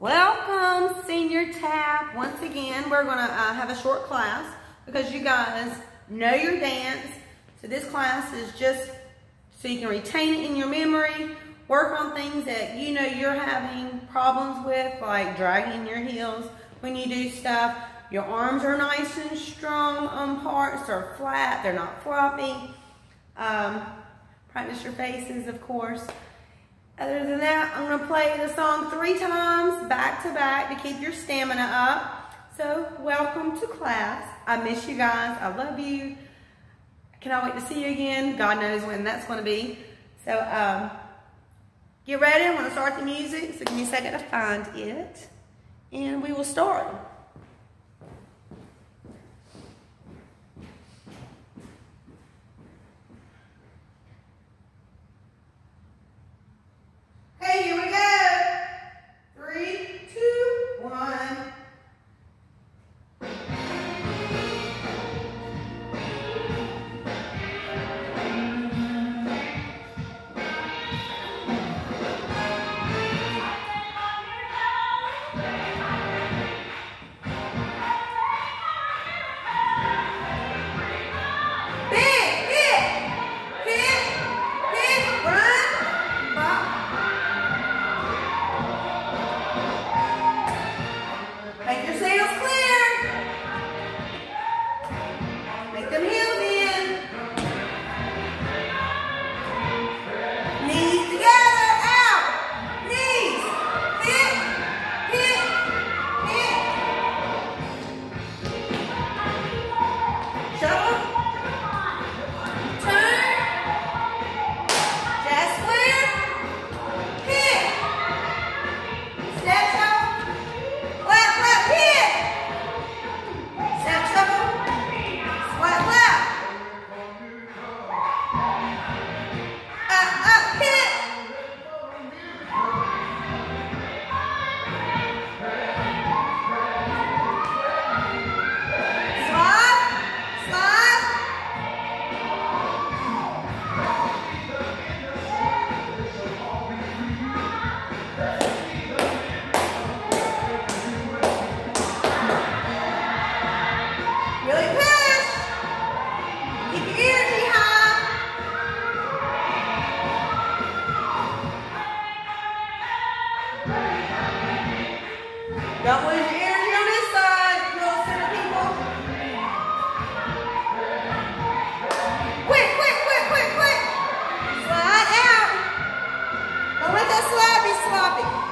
Welcome, Senior Tap. Once again, we're going to have a short class because you guys know your dance. So this class is just so you can retain it in your memory, work on things that you know you're having problems with, like dragging your heels when you do stuff. Your arms are nice and strong on parts. They're flat. They're not floppy. Practice your faces, of course. Other than that, I'm going to play the song 3 times back to back to keep your stamina up. So, welcome to class. I miss you guys. I love you. I cannot wait to see you again. God knows when that's going to be. So, get ready. I'm going to start the music. So, give me a second to find it. And we will start. Okay, here we go. 3, 2, 1. Don't lose your energy on this side, little center people. Quick, quick, quick, quick, quick. Slide out. Don't let that slide be sloppy.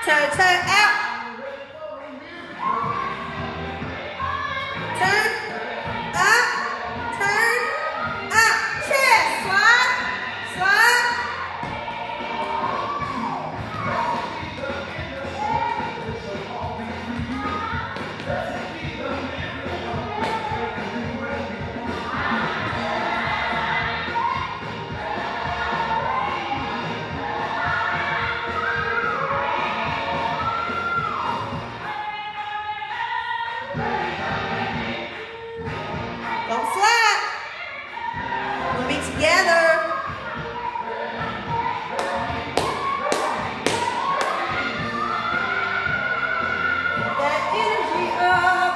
Toe, toe, out. Turn, up, turn, up. Chest, slide, slide. Don't slack. We'll be together. Get that energy up.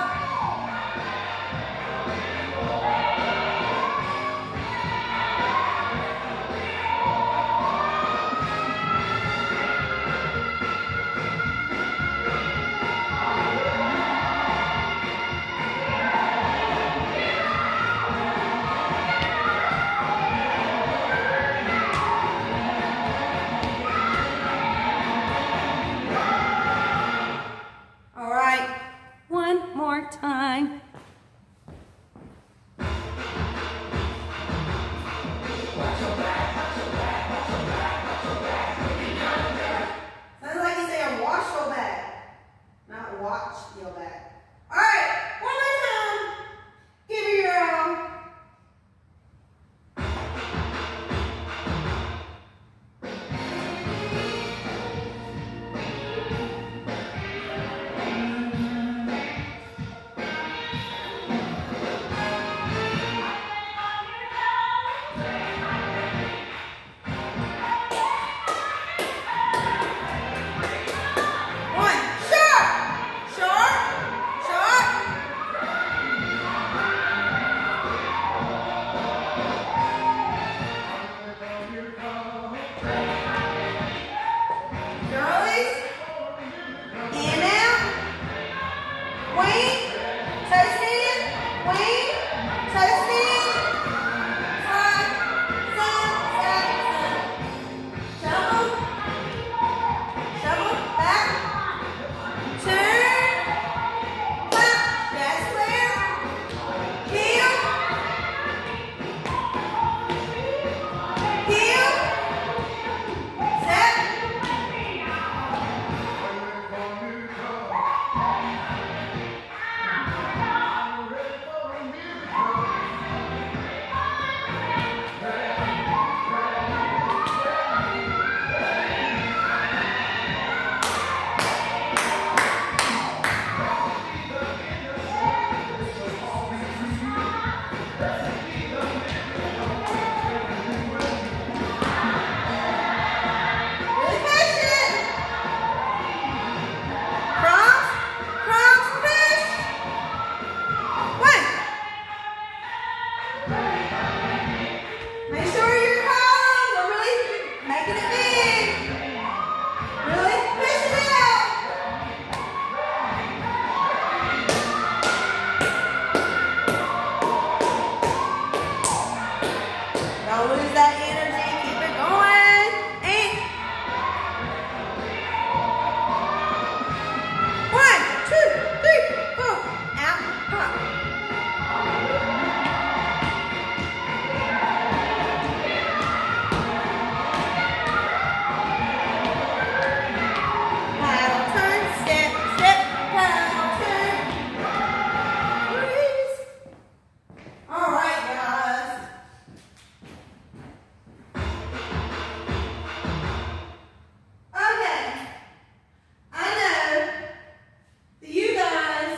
All right, one more time. Sounds like you say a wash your back, not watch your back. All right, one more time. Give it your all. One, sharp, sharp, sharp. Girlies, in out, wing, toe stand, wing, toe stand, side, side, side, side. Shuffle, shuffle, back, turn, clap, that's clear, heel, heel, step, really push it. Cross, cross, push. One. Make sure your columns are really making it big. Really push it out. Don't lose that energy. Keep it going. And 1, 2, 3, 4. Out, pop. Paddle, turn, step, step, paddle, turn. Freeze. All right, guys. Okay. I know that you guys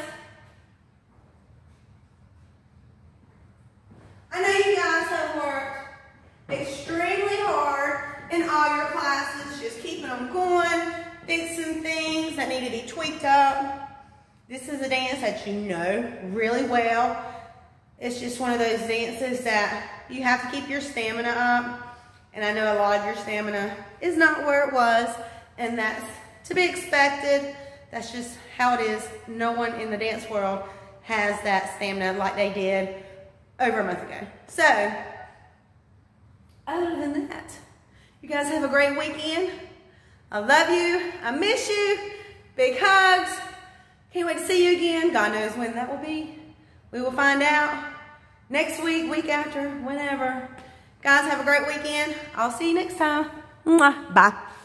have worked extremely hard in all your classes, just keeping them going, fixing things that need to be tweaked up. This is a dance that you know really well. It's just one of those dances that you have to keep your stamina up. And I know a lot of your stamina is not where it was, and that's to be expected. That's just how it is. No one in the dance world has that stamina like they did over a month ago. So, other than that, you guys have a great weekend. I love you. I miss you. Big hugs. Can't wait to see you again. God knows when that will be. We will find out next week, week after, whenever. Guys, have a great weekend. I'll see you next time. Mwah. Bye.